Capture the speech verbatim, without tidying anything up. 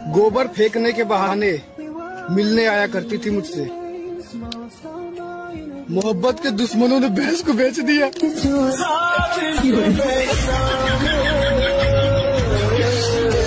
गोबर फेंकने के बहाने मिलने आया करती थी मुझसे। मोहब्बत के दुश्मनों ने भैंस को बेच दिया।